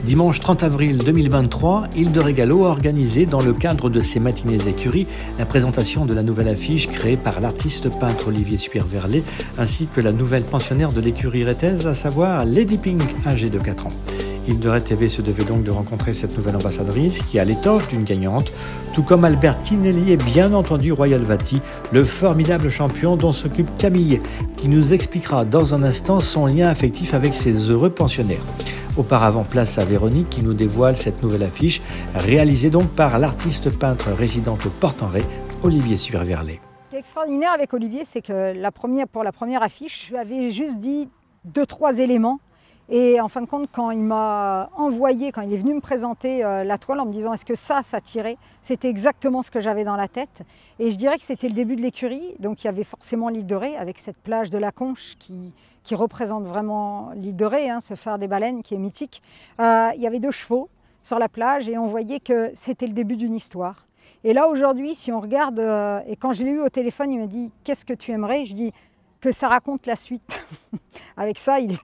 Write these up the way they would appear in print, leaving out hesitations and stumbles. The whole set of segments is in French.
Dimanche 30 avril 2023, Île de Régalo a organisé dans le cadre de ses matinées écuries la présentation de la nouvelle affiche créée par l'artiste peintre Olivier Suire-Verlet ainsi que la nouvelle pensionnaire de l'écurie rétaise, à savoir Lady Pink, âgée de 4 ans. Île de Ré TV se devait donc de rencontrer cette nouvelle ambassadrice qui a l'étoffe d'une gagnante, tout comme Albert Tinelli et bien entendu Royal Vati, le formidable champion dont s'occupe Camille, qui nous expliquera dans un instant son lien affectif avec ses heureux pensionnaires. Auparavant, place à Véronique qui nous dévoile cette nouvelle affiche, réalisée donc par l'artiste peintre résidente au Port-en-Ré, Olivier Suire-Verlet. Ce qui est extraordinaire avec Olivier, c'est que pour la première affiche, je lui avais juste dit 2-3 éléments. Et en fin de compte, quand il m'a envoyé, quand il est venu me présenter la toile en me disant est-ce que ça tirait, c'était exactement ce que j'avais dans la tête. Et je dirais que c'était le début de l'écurie, donc il y avait forcément l'île de Ré avec cette plage de la Conche qui représente vraiment l'île de Ré, ce phare des baleines qui est mythique. Il y avait 2 chevaux sur la plage et on voyait que c'était le début d'une histoire. Et là aujourd'hui, si on regarde, et quand je l'ai eu au téléphone, il m'a dit « Qu'est-ce que tu aimerais ?» Je dis que ça raconte la suite. Avec ça, il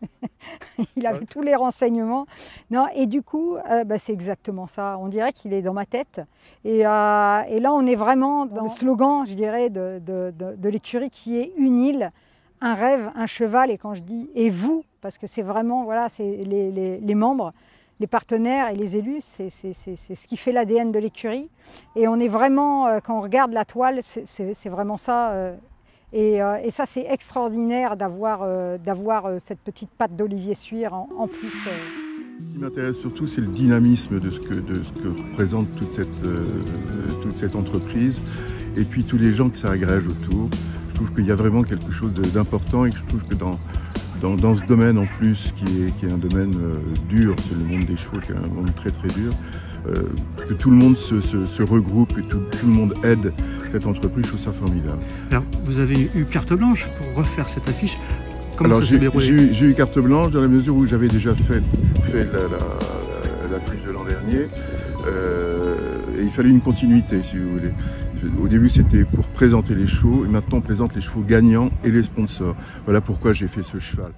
avait tous les renseignements. Non, et du coup, c'est exactement ça. On dirait qu'il est dans ma tête. Et là, on est vraiment dans le slogan, je dirais, de l'écurie qui est une île, un rêve, un cheval. Et quand je dis « et vous », parce que c'est vraiment, voilà, c'est les membres, les partenaires et les élus, c'est ce qui fait l'ADN de l'écurie. Et on est vraiment, quand on regarde la toile, c'est vraiment ça. Et ça, c'est extraordinaire d'avoir cette petite patte d'Olivier Suire en plus. Ce qui m'intéresse surtout, c'est le dynamisme de ce que représente toute cette entreprise et puis tous les gens que ça agrège autour. Je trouve qu'il y a vraiment quelque chose d'important et que je trouve que dans ce domaine en plus, qui est un domaine dur, c'est le monde des chevaux, qui est un monde très très dur, que tout le monde se regroupe et tout le monde aide cette entreprise, je trouve ça formidable. Alors, vous avez eu carte blanche pour refaire cette affiche. Comment Alors, ça s'est déroulé ? J'ai eu carte blanche dans la mesure où j'avais déjà fait l'affiche de l'an dernier. Et il fallait une continuité, si vous voulez. Au début, c'était pour présenter les chevaux, et maintenant, on présente les chevaux gagnants et les sponsors. Voilà pourquoi j'ai fait ce cheval.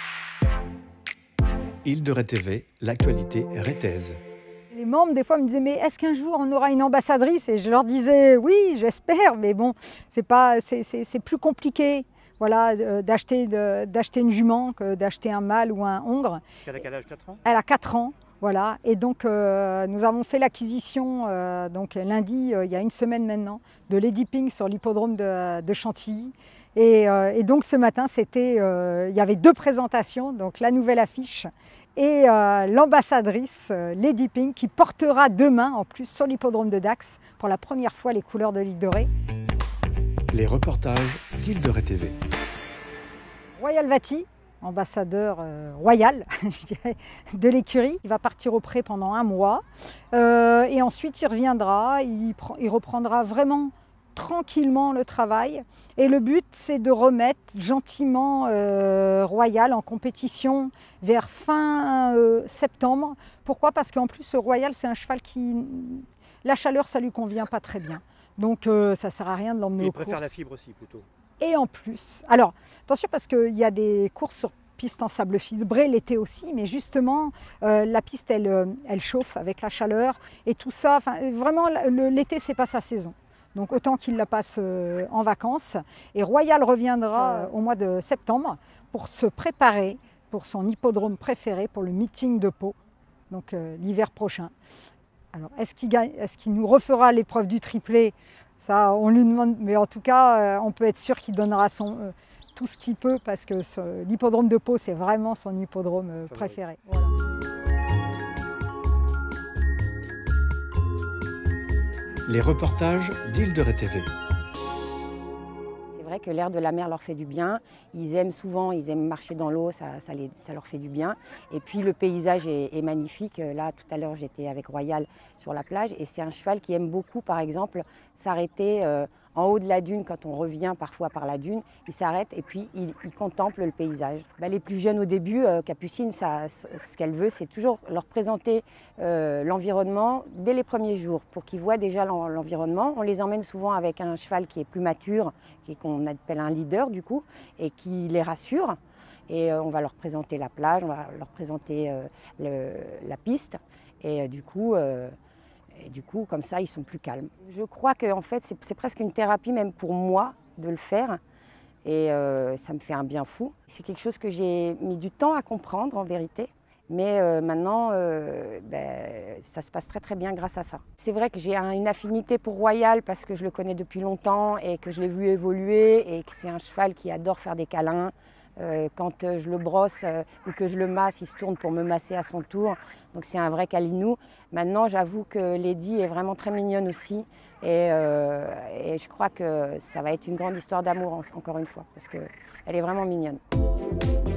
Île de Ré TV, l'actualité rétaise. Les membres, des fois, me disaient « Mais est-ce qu'un jour, on aura une ambassadrice ?» Et je leur disais « Oui, j'espère, mais bon, c'est plus compliqué voilà, d'acheter une jument que d'acheter un mâle ou un hongre. » Elle a quel âge, 4 ans ? Elle a 4 ans, voilà. Et donc, nous avons fait l'acquisition, donc lundi, il y a une semaine maintenant, de Lady Pink sur l'hippodrome de Chantilly. Et donc, ce matin, il y avait 2 présentations, donc la nouvelle affiche et l'ambassadrice Lady Pink qui portera demain en plus sur l'hippodrome de Dax pour la première fois les couleurs de l'île de Ré. Les reportages d'Île de Ré TV. Royal Vati, ambassadeur royal je dirais, de l'écurie, il va partir au pré pendant 1 mois et ensuite il reviendra, il reprendra vraiment tranquillement le travail et le but c'est de remettre gentiment Royal en compétition vers fin septembre. Pourquoi? Parce qu'en plus Royal c'est un cheval qui, la chaleur ça lui convient pas très bien, donc ça sert à rien de l'emmener aux courses. Il préfère la fibre aussi plutôt. Et en plus, alors attention parce qu'il y a des courses sur piste en sable fibré l'été aussi, mais justement la piste elle chauffe avec la chaleur et tout ça, vraiment l'été c'est pas sa saison. Donc autant qu'il la passe en vacances. Et Royal reviendra au mois de septembre pour se préparer pour son hippodrome préféré, pour le meeting de Pau, donc l'hiver prochain. Alors est-ce qu'il nous refera l'épreuve du triplé? Ça on lui demande, mais en tout cas on peut être sûr qu'il donnera tout ce qu'il peut parce que l'hippodrome de Pau c'est vraiment son hippodrome préféré. Voilà. Les reportages d'Île de Ré TV. C'est vrai que l'air de la mer leur fait du bien. Ils aiment marcher dans l'eau, ça leur fait du bien. Et puis le paysage est magnifique. Là, tout à l'heure, j'étais avec Royal sur la plage et c'est un cheval qui aime beaucoup, par exemple, s'arrêter en haut de la dune, quand on revient parfois par la dune, il s'arrête et puis il contemple le paysage. Les plus jeunes au début, Capucine, ce qu'elle veut, c'est toujours leur présenter l'environnement dès les premiers jours pour qu'ils voient déjà l'environnement. On les emmène souvent avec un cheval qui est plus mature, qu'on appelle un leader du coup, et qui les rassure. et on va leur présenter la plage, on va leur présenter la piste et du coup, comme ça, ils sont plus calmes. Je crois que en fait, c'est presque une thérapie même pour moi de le faire et ça me fait un bien fou. C'est quelque chose que j'ai mis du temps à comprendre en vérité. Mais maintenant, ça se passe très très bien grâce à ça. C'est vrai que j'ai une affinité pour Royal parce que je le connais depuis longtemps et que je l'ai vu évoluer et que c'est un cheval qui adore faire des câlins. Quand je le brosse ou que je le masse, il se tourne pour me masser à son tour. Donc c'est un vrai câlinou. Maintenant, j'avoue que Lady est vraiment très mignonne aussi. Et je crois que ça va être une grande histoire d'amour encore une fois parce qu'elle est vraiment mignonne.